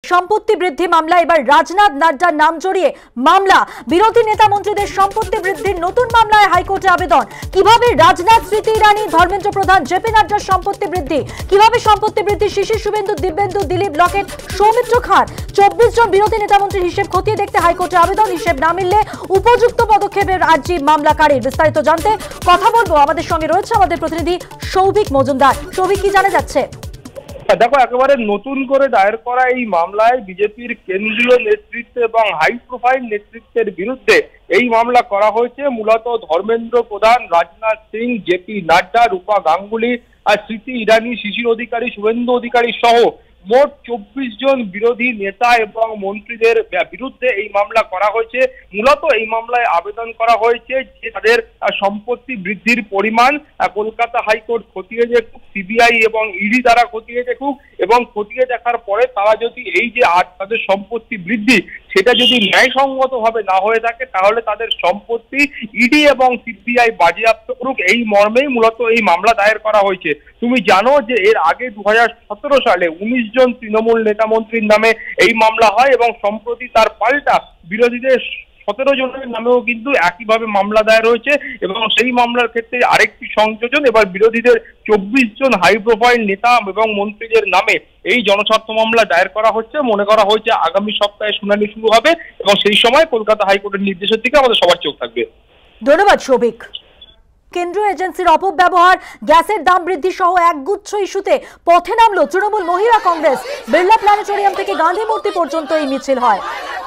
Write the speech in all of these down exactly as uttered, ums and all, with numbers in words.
সম্পত্তি বৃদ্ধি মামলা। এবার রাজনাথ নাড্ডার নাম জড়িয়ে মামলা। বিরোধী নেতা মন্ত্রীদের সম্পত্তি বৃদ্ধির নতুন মামলায় হাইকোর্টে আবেদন। কিভাবে রাজনাথ, স্মৃতি ইরানি, ধর্মেন্দ্র প্রধান, জেপি নাড্ডার সম্পত্তি বৃদ্ধি, কিভাবে সম্পত্তি বৃদ্ধি শিশির, শুভেন্দু, দিব্যেন্দু, দিলীপ, লকেট, সৌমিত্র খান, চব্বিশ জন বিরোধী নেতা মন্ত্রীর হিসেব খতিয়ে দেখতে হাইকোর্টে আবেদন। হিসেব না মিললে উপযুক্ত পদক্ষেপের আর্জি মামলাকারীর। বিস্তারিত জানতে কথা বলবো, আমাদের সঙ্গে রয়েছে আমাদের প্রতিনিধি সৌভিক মজুমদার। সৌভিক, কি জানা যাচ্ছে? দেখো, একেবারে নতুন করে দায়ের করা এই মামলায় বিজেপির কেন্দ্রীয় নেতৃত্ব এবং হাই প্রোফাইল নেতৃত্বের বিরুদ্ধে এই মামলা করা হয়েছে। মূলত ধর্মেন্দ্র প্রধান, রাজনাথ সিং, জেপি নাড্ডা, রূপা গাঙ্গুলি আর স্মৃতি ইরানি, শিশির অধিকারী, শুভেন্দু অধিকারী সহ মোট চব্বিশ জন বিরোধী নেতা এবং মন্ত্রীদের বিরুদ্ধে এই মামলা করা হয়েছে। মূলত এই মামলায় আবেদন করা হয়েছে যে তাদের সম্পত্তি বৃদ্ধির পরিমাণ কলকাতা হাইকোর্ট খতিয়ে দেখুক, সিবিআই এবং ইডি দ্বারা খতিয়ে দেখুক, এবং খতিয়ে দেখার পরে তারা যদি এই যে আজ তাদের সম্পত্তি বৃদ্ধি সেটা যদি ন্যায়সঙ্গতভাবে না হয়ে থাকে তাহলে তাদের সম্পত্তি ইডি এবং সিবিআই বাজেয়াপ্ত করুক। এই মর্মেই মূলত এই মামলা দায়ের করা হয়েছে। তুমি জানো যে এর আগে দু হাজার সতেরো সালে উনিশ জন তৃণমূল নেতা মন্ত্রীর নামে এই মামলা হয় এবং সম্প্রতি তার পাল্টা বিরোধীদের সতেরো জনের নামেও কিন্তু একইভাবে মামলা দায়ের হয়েছে। এবং সেই মামলার ক্ষেত্রে আরেকটি সংযোজন, এবার বিরোধীদের চব্বিশ জন হাই প্রোফাইল নেতা এবং মন্ত্রীদের নামে এই জনস্বার্থ মামলা দায়ের করা হচ্ছে। মনে করা হয়েছে আগামী সপ্তাহে শুনানি শুরু হবে এবং সেই সময় কলকাতা হাইকোর্টের নির্দেশের দিকে আমাদের সবার চোখ থাকবে। ধন্যবাদ সৌভিক। কেন্দ্রীয় এজেন্সির অপব্যবহার, গ্যাসের দাম বৃদ্ধি সহ একগুচ্ছ ইস্যুতে পথে নামলো তৃণমূল মহিলা কংগ্রেস। বিড়লা প্ল্যানেটোরিয়াম থেকে গান্ধী মূর্তি পর্যন্ত এই মিছিল হয়।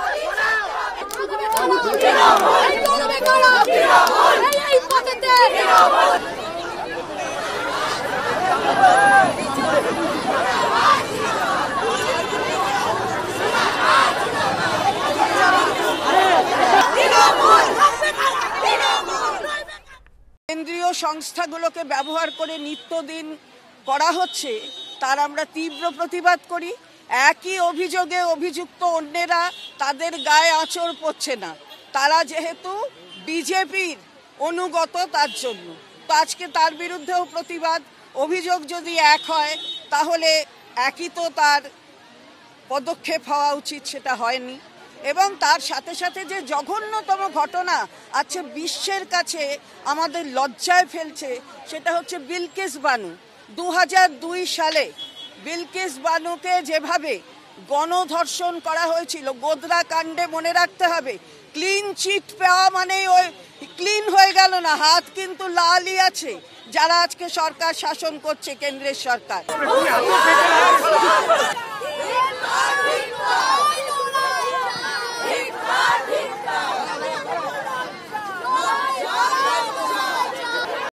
কেন্দ্রীয় সংস্থাগুলোকে ব্যবহার করে নিত্যদিন করা হচ্ছে তার আমরা তীব্র প্রতিবাদ করি। একই অভিযোগে অভিযুক্ত অন্যেরা তাদের গায়ে আঁচড় পড়ছে না, তারা যেহেতু বিজেপির অনুগত তার জন্য। তো আজকে তার বিরুদ্ধেও প্রতিবাদ। অভিযোগ যদি এক হয় তাহলে একই তো তার পদক্ষেপ হওয়া উচিত, সেটা হয়নি। এবং তার সাথে সাথে যে জঘন্যতম ঘটনা আজকে বিশ্বের কাছে আমাদের লজ্জায় ফেলছে সেটা হচ্ছে বিলকিস বানু। দু হাজার দুই সালে বিলকিস বানুকে যেভাবে গণধর্ষণ করা হয়েছিল, গোদরা কাণ্ডে মনে রাখতে হবে, ক্লিন চিট পাওয়া মানে ওই ক্লিন হয়ে গেল না, হাত কিন্তু লালই আছে যারা আজকে সরকার শাসন করছে, কেন্দ্রের সরকার।